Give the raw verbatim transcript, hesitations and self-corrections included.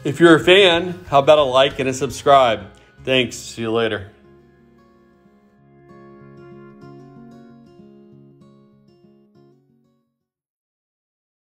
If you're a fan, how about a like and a subscribe? Thanks. See you later.